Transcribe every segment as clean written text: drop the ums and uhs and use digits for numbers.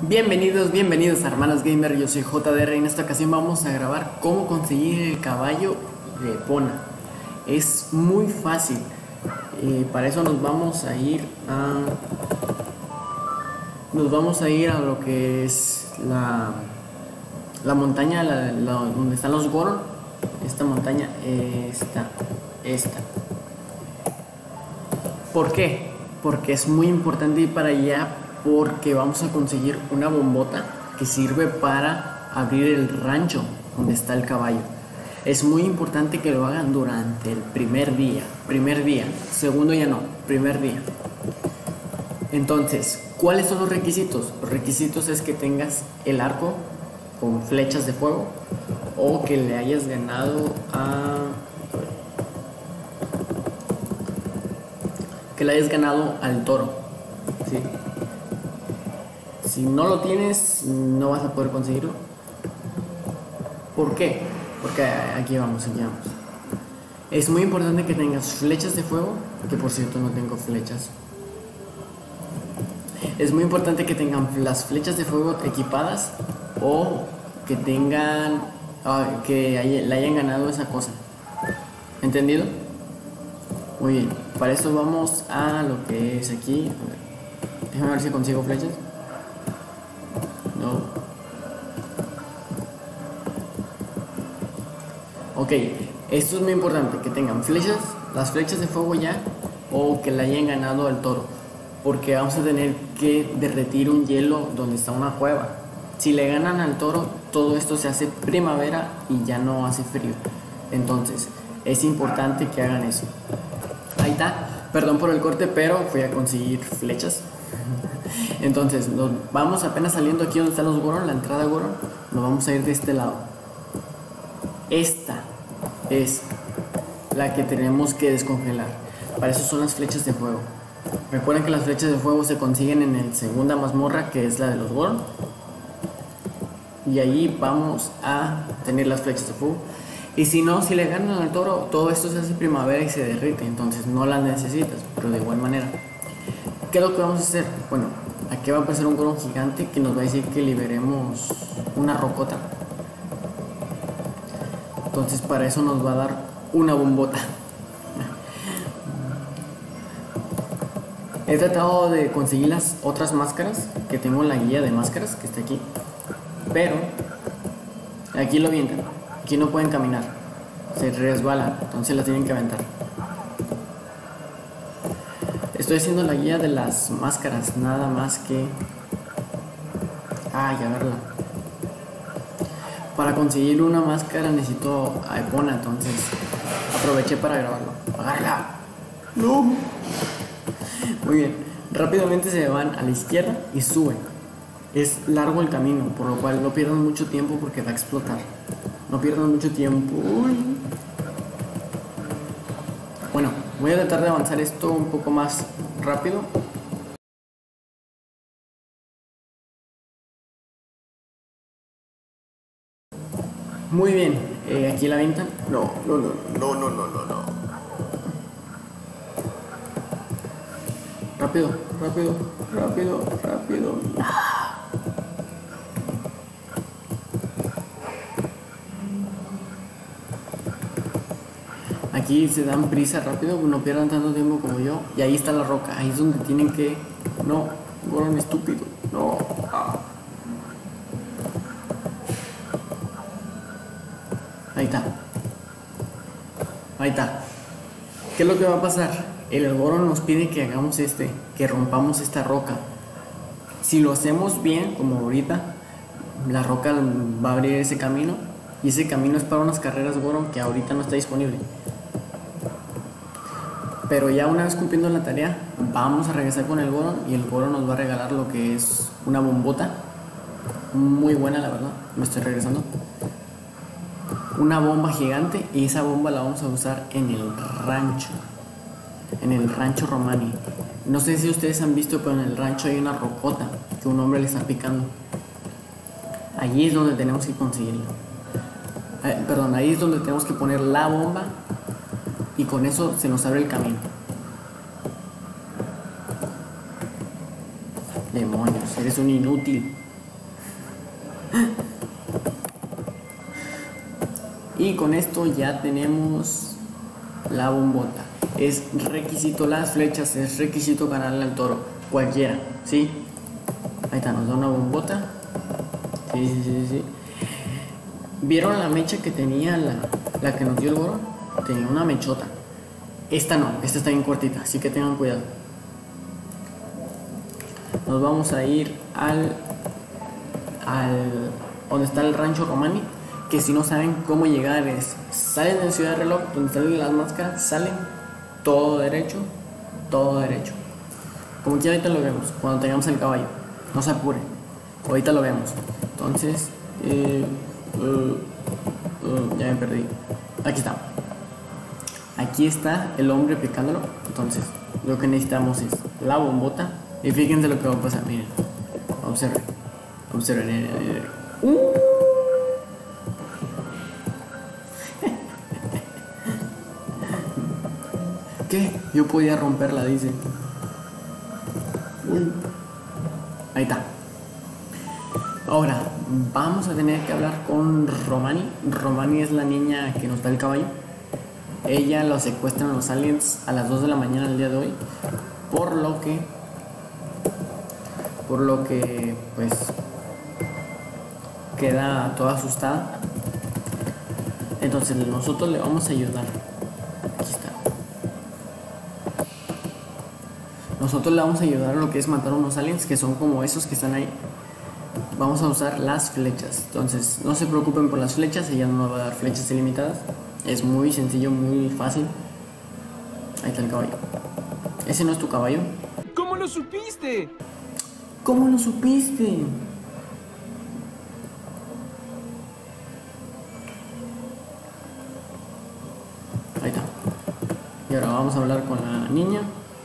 Bienvenidos a Hermanos Gamer, yo soy JDR y en esta ocasión vamos a grabar cómo conseguir el caballo de Epona. Es muy fácil, para eso nos vamos a ir a lo que es la montaña, donde están los Goron. Esta montaña, esta. ¿Por qué? Porque es muy importante ir para allá, porque vamos a conseguir una bombota que sirve para abrir el rancho donde está el caballo. Es muy importante que lo hagan durante el primer día, segundo ya no, primer día. Entonces, ¿cuáles son los requisitos? Los requisitos es que tengas el arco con flechas de fuego o que le hayas ganado al toro, ¿sí? Si no lo tienes, no vas a poder conseguirlo. ¿Por qué? Porque aquí vamos. Es muy importante que tengas flechas de fuego, que por cierto no tengo flechas. Es muy importante que tengan las flechas de fuego equipadas o que tengan, le hayan ganado esa cosa. ¿Entendido? Muy bien, para eso vamos a lo que es aquí. A ver, déjame ver si consigo flechas. No. Ok, esto es muy importante, que tengan flechas, las flechas de fuego ya, o que le hayan ganado al toro, porque vamos a tener que derretir un hielo donde está una cueva. Si le ganan al toro, todo esto se hace primavera y ya no hace frío. Entonces, es importante que hagan eso. Ahí está, perdón por el corte, pero fui a conseguir flechas. Entonces, nos vamos apenas saliendo aquí donde están los Goron, la entrada Goron, nos vamos a ir de este lado. Esta es la que tenemos que descongelar. Para eso son las flechas de fuego. Recuerden que las flechas de fuego se consiguen en la segunda mazmorra, que es la de los Goron. Y ahí vamos a tener las flechas de fuego. Y si no, si le ganan al toro, todo esto se hace primavera y se derrite, entonces no las necesitas, pero de igual manera. ¿Qué es lo que vamos a hacer? Bueno, aquí va a aparecer un Goron gigante que nos va a decir que liberemos una rocota. Entonces para eso nos va a dar una bombota. He tratado de conseguir las otras máscaras, que tengo en la guía de máscaras que está aquí, pero aquí lo avientan. Aquí no pueden caminar, se resbalan, entonces las tienen que aventar. Estoy haciendo la guía de las máscaras, nada más que... ya verla. Para conseguir una máscara necesito a Epona, entonces aproveché para grabarlo. ¡Agárrala! ¡No! Muy bien, rápidamente se van a la izquierda y suben. Es largo el camino, por lo cual no pierdan mucho tiempo porque va a explotar. No pierdan mucho tiempo. Uy. Bueno, voy a tratar de avanzar esto un poco más rápido. Muy bien, aquí la avientan. No. Rápido. Aquí se dan prisa rápido, no pierdan tanto tiempo como yo. Y ahí está la roca, ahí es donde tienen que... No, Goron estúpido, no. Ahí está. ¿Qué es lo que va a pasar? El Goron nos pide que hagamos que rompamos esta roca. Si lo hacemos bien, como ahorita, la roca va a abrir ese camino. Y ese camino es para unas carreras Goron que ahorita no está disponible. Pero ya una vez cumpliendo la tarea, vamos a regresar con el Goron y el Goron nos va a regalar lo que es una bombota. Muy buena, la verdad. Me estoy regresando. Una bomba gigante, y esa bomba la vamos a usar en el rancho. En el rancho Romani. No sé si ustedes han visto, pero en el rancho hay una rocota que un hombre le está picando. Allí es donde tenemos que conseguirlo. Ahí es donde tenemos que poner la bomba y con eso se nos abre el camino. Demonios, eres un inútil. Y con esto ya tenemos la bombota. Es requisito las flechas, es requisito ganarle al toro, cualquiera, ¿sí? Ahí está, nos da una bombota. Sí. ¿Vieron la mecha que tenía la que nos dio el Goro? Tenía una mechota. Esta no, esta está bien cortita, así que tengan cuidado. Nos vamos a ir al donde está el rancho Romani, que si no saben cómo llegar es, salen de Ciudad Reloj, donde salen las máscaras, salen todo derecho, como que ahorita lo vemos, cuando tengamos el caballo, no se apure, ahorita lo vemos. Entonces, ya me perdí, aquí está el hombre picándolo. Entonces lo que necesitamos es la bombota, y fíjense lo que va a pasar, miren, observen, ¿Qué? Yo podía romperla, dice. Ahí está. Ahora vamos a tener que hablar con Romani. Romani es la niña que nos da el caballo. Ella lo secuestran los aliens a las 2 de la mañana el día de hoy, por lo que pues queda toda asustada. Entonces nosotros le vamos a ayudar. Aquí está. Nosotros le vamos a ayudar a lo que es matar a unos aliens que son como esos que están ahí. Vamos a usar las flechas. Entonces no se preocupen por las flechas, ella no nos va a dar flechas ilimitadas. Es muy sencillo, muy fácil. Ahí está el caballo. ¿Ese no es tu caballo? ¿Cómo lo supiste? ¿Cómo lo supiste? Ahí está. Y ahora vamos a hablar con la niña.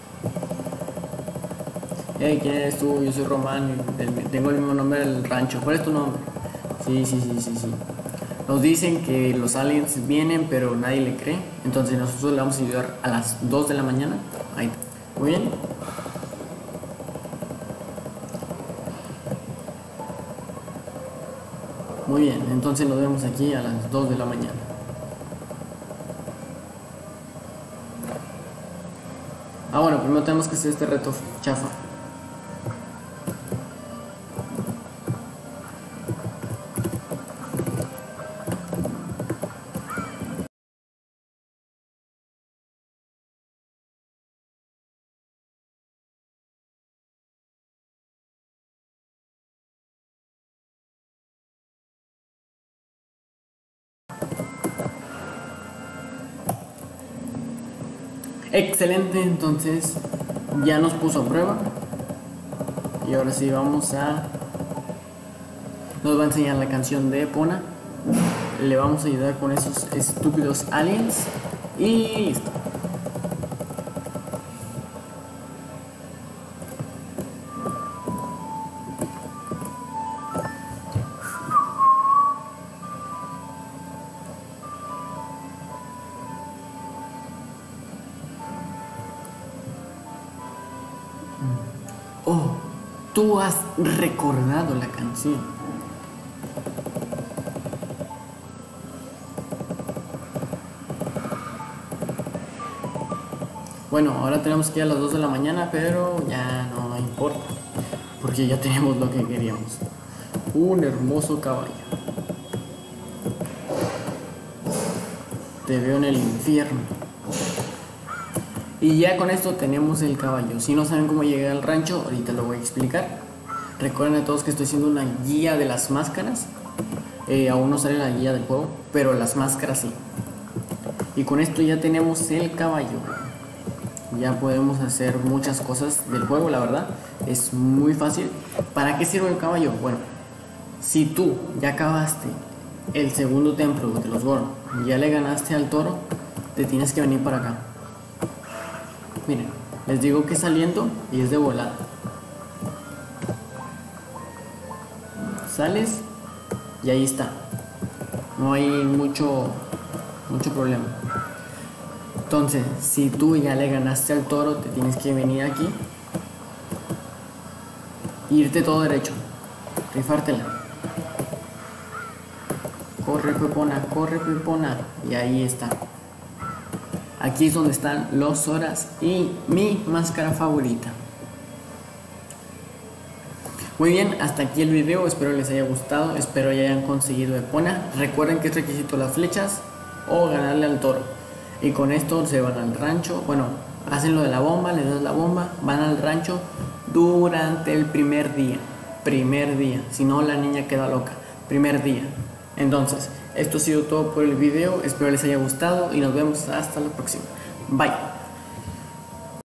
Hey, ¿quién eres tú? Yo soy Román, tengo el mismo nombre del rancho. ¿Cuál es tu nombre? Sí. Nos dicen que los aliens vienen, pero nadie le cree. Entonces nosotros le vamos a ayudar a las 2 de la mañana. Ahí está. Muy bien. Muy bien, entonces nos vemos aquí a las 2 de la mañana. Bueno, primero tenemos que hacer este reto chafa. Excelente, entonces ya nos puso a prueba. Y ahora sí nos va a enseñar la canción de Epona. Le vamos a ayudar con esos estúpidos aliens. Y listo. Oh, tú has recordado la canción. Bueno, ahora tenemos que ir a las 2 de la mañana, pero ya no importa, porque ya tenemos lo que queríamos. Un hermoso caballo. Te veo en el infierno. Y ya con esto tenemos el caballo. Si no saben cómo llegar al rancho, ahorita lo voy a explicar. Recuerden a todos que estoy haciendo una guía de las máscaras. Aún no sale la guía del juego, pero las máscaras sí. Y con esto ya tenemos el caballo. Ya podemos hacer muchas cosas del juego, la verdad. Es muy fácil. ¿Para qué sirve el caballo? Bueno, si tú ya acabaste el segundo templo de los Goro, ya le ganaste al toro, te tienes que venir para acá. Miren, les digo que es saliendo y es de volada. Sales y ahí está. No hay mucho problema. Entonces, si tú ya le ganaste al toro, te tienes que venir aquí, irte todo derecho, rifártela. corre Pepona, corre Pepona. Y ahí está. Aquí es donde están los Zoras y mi máscara favorita. Muy bien, hasta aquí el video, espero les haya gustado, espero ya hayan conseguido Epona. Recuerden que es requisito las flechas o ganarle al toro. Y con esto se van al rancho, bueno, hacen lo de la bomba, les das la bomba, van al rancho durante el primer día, si no la niña queda loca, primer día. Entonces, esto ha sido todo por el video, espero les haya gustado y nos vemos hasta la próxima. Bye.